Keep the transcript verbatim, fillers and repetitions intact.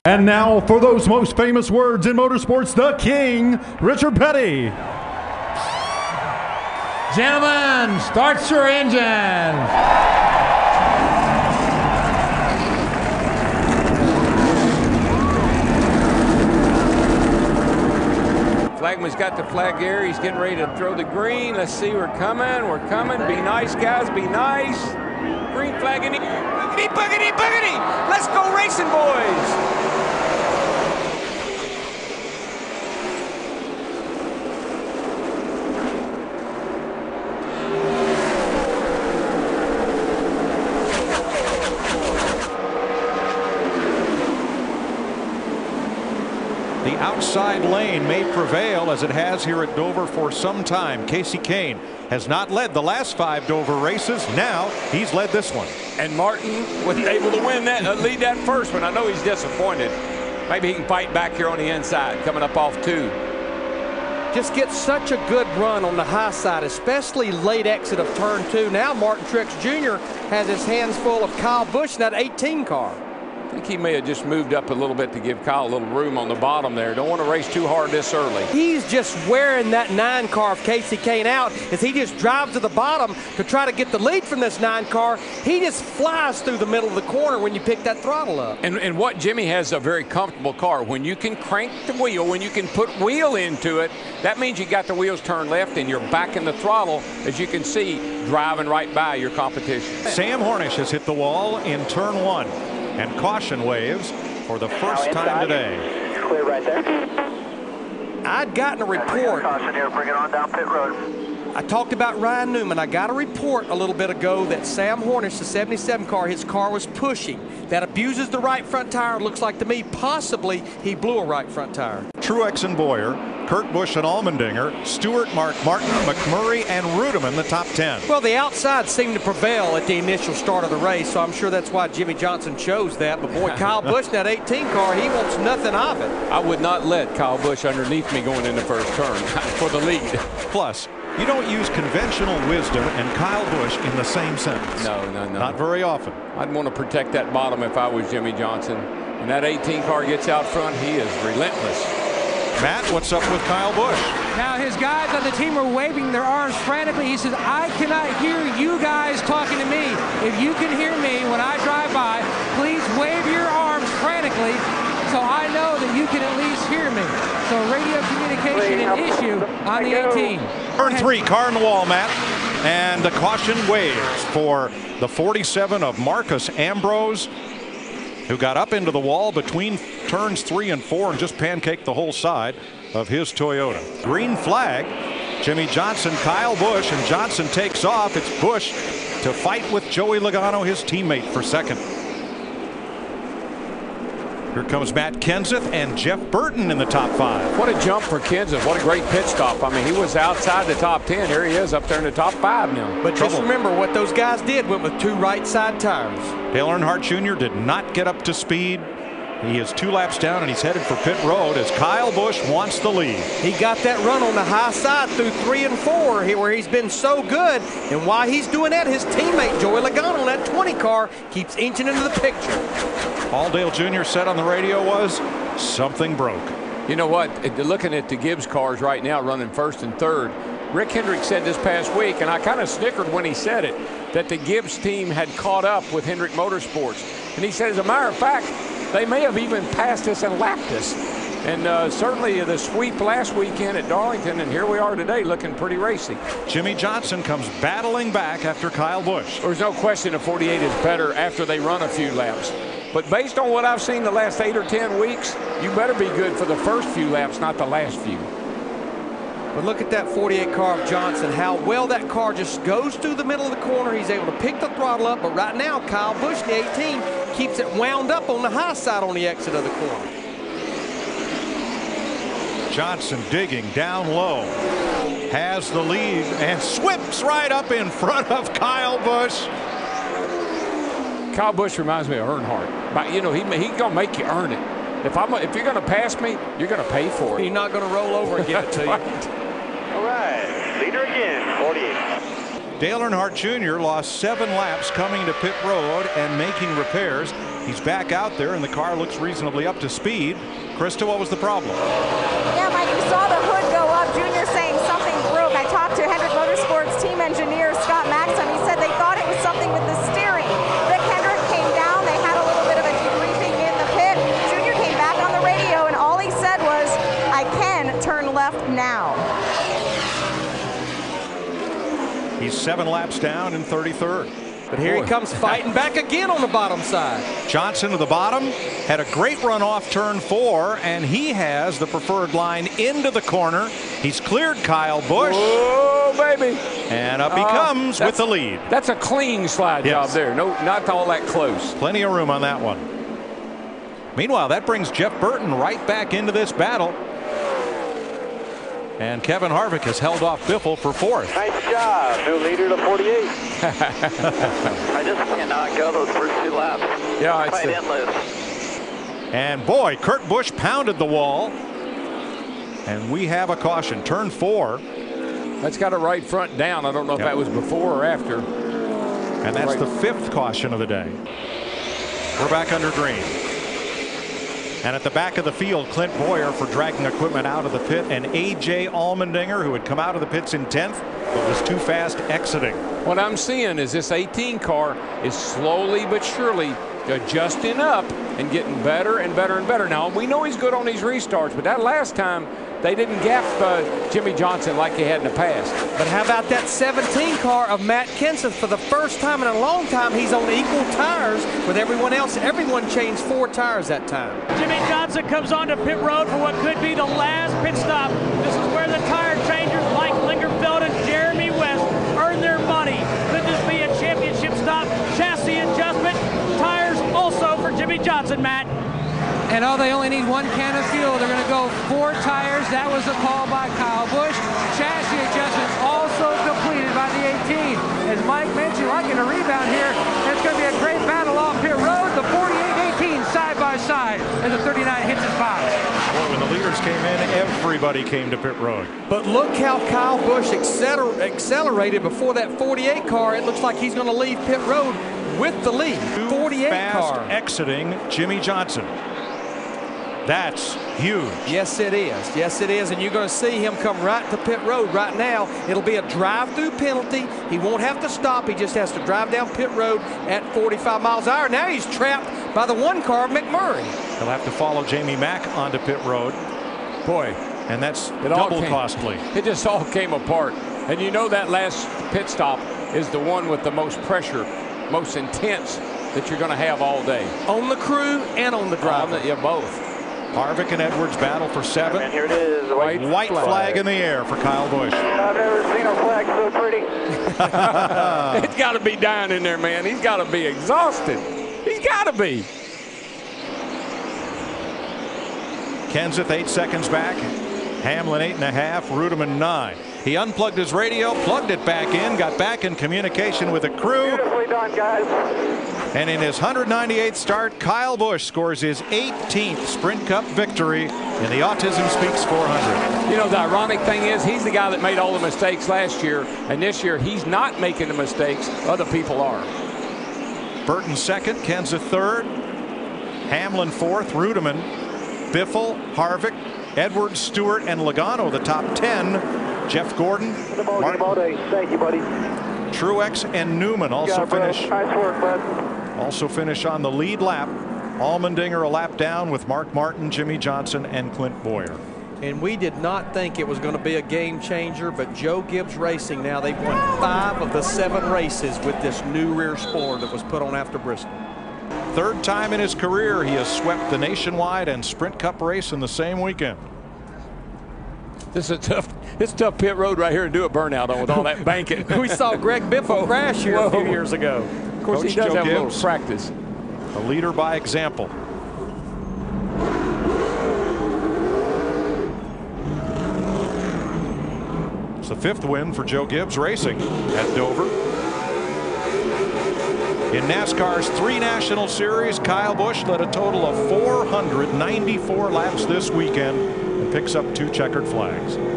And now for those most famous words in motorsports, the king, Richard Petty. Gentlemen, start your engine. Flagman's got the flag here. He's getting ready to throw the green. Let's see, we're coming. We're coming. Be nice, guys. Be nice. Green flag in the boogity, boogity, boogity. Let's go racing, boys. The outside lane may prevail as it has here at Dover for some time. Kasey Kahne has not led the last five Dover races. Now he's led this one. And Martin was able to win that, uh, lead that first one. I know he's disappointed. Maybe he can fight back here on the inside, coming up off two. Just gets such a good run on the high side, especially late exit of turn two. Now Martin Truex Junior has his hands full of Kyle Busch in that eighteen car. I think he may have just moved up a little bit to give Kyle a little room on the bottom there. Don't want to race too hard this early. He's just wearing that nine car of Kasey Kahne out as he just drives to the bottom to try to get the lead from this nine car. He just flies through the middle of the corner when you pick that throttle up. And, and what Jimmie has a very comfortable car. When you can crank the wheel, when you can put wheel into it, that means you got the wheels turned left and you're back in the throttle, as you can see, driving right by your competition. Sam Hornish has hit the wall in turn one. And caution waves for the first time today. Clear right there. I'd gotten a report. Caution here, bring it on down pit road. I talked about Ryan Newman. I got a report a little bit ago that Sam Hornish, the seventy-seven car, his car was pushing. That abuses the right front tire. It looks like to me possibly he blew a right front tire. Truex and Boyer, Kurt Busch and Allmendinger, Stewart, Mark Martin, McMurray, and Rudeman, the top ten. Well, the outside seemed to prevail at the initial start of the race, so I'm sure that's why Jimmie Johnson chose that. But boy, Kyle Busch in that eighteen car, he wants nothing of it. I would not let Kyle Busch underneath me going in the first turn for the lead. Plus, you don't use conventional wisdom and Kyle Busch in the same sentence. No, no, no. Not very often. I'd want to protect that bottom if I was Jimmie Johnson. And that eighteen car gets out front, he is relentless. Matt, what's up with Kyle Busch? Now his guys on the team are waving their arms frantically. He says, I cannot hear you guys talking to me. If you can hear me when I drive by, please wave your arms frantically so I know that you can at least hear me. So radio communication an issue on the eighteen. Turn three, car in the wall, Matt. And the caution waves for the forty-seven of Marcus Ambrose, who got up into the wall between turns three and four and just pancaked the whole side of his Toyota. Green flag. Jimmie Johnson, Kyle Busch, and Johnson takes off. It's Busch to fight with Joey Logano, his teammate, for second. Here comes Matt Kenseth and Jeff Burton in the top five. What a jump for Kenseth. What a great pit stop. I mean, he was outside the top ten. Here he is up there in the top five now. But Trouble. just remember what those guys did, went with two right side tires. Dale Earnhardt Junior did not get up to speed. He is two laps down and he's headed for pit road as Kyle Busch wants the lead. He got that run on the high side through three and four here where he's been so good. And while he's doing that, his teammate Joey Logano on that twenty car keeps inching into the picture. All Dale Junior said on the radio was something broke. You know what? Looking at the Gibbs cars right now running first and third, Rick Hendrick said this past week, and I kind of snickered when he said it, that the Gibbs team had caught up with Hendrick Motorsports. And he said, as a matter of fact, they may have even passed us and lapped us. And uh, certainly the sweep last weekend at Darlington, and here we are today looking pretty racy. Jimmie Johnson comes battling back after Kyle Busch. There's no question the forty-eight is better after they run a few laps. But based on what I've seen the last eight or ten weeks, you better be good for the first few laps, not the last few. But look at that forty-eight car of Johnson, how well that car just goes through the middle of the corner. He's able to pick the throttle up, but right now Kyle Busch, the eighteen, keeps it wound up on the high side on the exit of the corner. Johnson digging down low, has the lead and sweeps right up in front of Kyle Busch. Kyle Busch reminds me of Earnhardt. But, you know, he he gonna make you earn it. If I'm if you're gonna pass me, you're gonna pay for it. You're not gonna roll over and give it to you. All right, leader again, forty-eight. Dale Earnhardt Junior lost seven laps coming to pit road and making repairs. He's back out there and the car looks reasonably up to speed. Krista, what was the problem? Yeah, Mike, you saw the hood go up. Junior saying something broke. I talked to Hendrick Motorsports team engineer Scott Maxim. He said they thought it was something with the steering. Rick Hendrick came down. They had a little bit of a debriefing in the pit. Junior came back on the radio and all he said was, I can turn left now. He's seven laps down in thirty-third. But here Boy. he comes fighting back again on the bottom side. Johnson to the bottom, had a great run off turn four, and he has the preferred line into the corner. He's cleared Kyle Busch. Oh, baby. And up he uh, comes with the lead. That's a clean slide yes. job there. No, not all that close. Plenty of room on that one. Meanwhile, that brings Jeff Burton right back into this battle. And Kevin Harvick has held off Biffle for fourth. Nice job. New leader to forty-eight. I just cannot go those first two laps. Yeah, it's quite a... endless. And boy, Kurt Busch pounded the wall. And we have a caution. Turn four. That's got a right front down. I don't know if yep. that was before or after. And that's right. the fifth caution of the day. We're back under green. And at the back of the field, Clint Boyer for dragging equipment out of the pit, and A J Allmendinger, who had come out of the pits in tenth, but was too fast exiting. What I'm seeing is this eighteen car is slowly but surely adjusting up and getting better and better and better. Now, we know he's good on these restarts, but that last time, they didn't gap uh, Jimmie Johnson like they had in the past. But how about that seventeen car of Matt Kenseth? For the first time in a long time, he's on equal tires with everyone else. Everyone changed four tires that time. Jimmie Johnson comes onto pit road for what could be the last pit stop. This is where the tire changers like Lingerfeld and Jeremy West earn their money. Could this be a championship stop? Chassis adjustment, tires also for Jimmie Johnson, Matt. And oh, they only need one can of fuel. They're going to go four tires. That was the call by Kyle Busch. Chassis adjustment also completed by the eighteen. As Mike mentioned, like in a rebound here, it's going to be a great battle off pit road. The forty-eight eighteen side by side as the thirty-nine hits his box. Boy, when the leaders came in, everybody came to pit road. But look how Kyle Busch acceler accelerated before that forty-eight car. It looks like he's going to leave pit road with the lead. forty-eight fast car. Exiting Jimmie Johnson. That's huge. Yes, it is. Yes, it is. And you're going to see him come right to pit road right now. It'll be a drive-through penalty. He won't have to stop. He just has to drive down pit road at forty-five miles an hour. Now he's trapped by the one car of McMurray. He'll have to follow Jamie Mack onto pit road. Boy. And that's it double came, costly. It just all came apart. And you know that last pit stop is the one with the most pressure, most intense that you're going to have all day. On the crew and on the driver. Yeah, both. Harvick and Edwards battle for seven. And here it is. The white, white flag. flag in the air for Kyle Busch. I've never seen a flag so pretty. It's got to be dying in there, man. He's got to be exhausted. He's got to be. Kenseth eight seconds back. Hamlin eight and a half. Reutemann nine. He unplugged his radio, plugged it back in, got back in communication with the crew. Beautifully done, guys. And in his one hundred ninety-eighth start, Kyle Busch scores his eighteenth Sprint Cup victory in the Autism Speaks four hundred. You know, the ironic thing is he's the guy that made all the mistakes last year, and this year he's not making the mistakes. Other people are. Burton second, Kenseth third, Hamlin fourth, Reutemann, Biffle, Harvick, Edwards, Stewart, and Logano the top ten. Jeff Gordon, Martin, thank you, buddy. Truex, and Newman also yeah, finish. Nice work, bud. Also finish on the lead lap. Allmendinger a lap down with Mark Martin, Jimmie Johnson, and Clint Boyer. And we did not think it was going to be a game changer, but Joe Gibbs Racing now, they've won five of the seven races with this new rear spoiler that was put on after Bristol. Third time in his career he has swept the Nationwide and Sprint Cup race in the same weekend. This is a tough, it's a tough pit road right here to do a burnout on with all that banking. We saw Greg Biffle crash here Whoa. a few years ago. Of course, Coach he does Joe have Gibbs, a little practice. A leader by example. It's the fifth win for Joe Gibbs Racing at Dover. In NASCAR's three National Series, Kyle Busch led a total of four hundred ninety-four laps this weekend and picks up two checkered flags.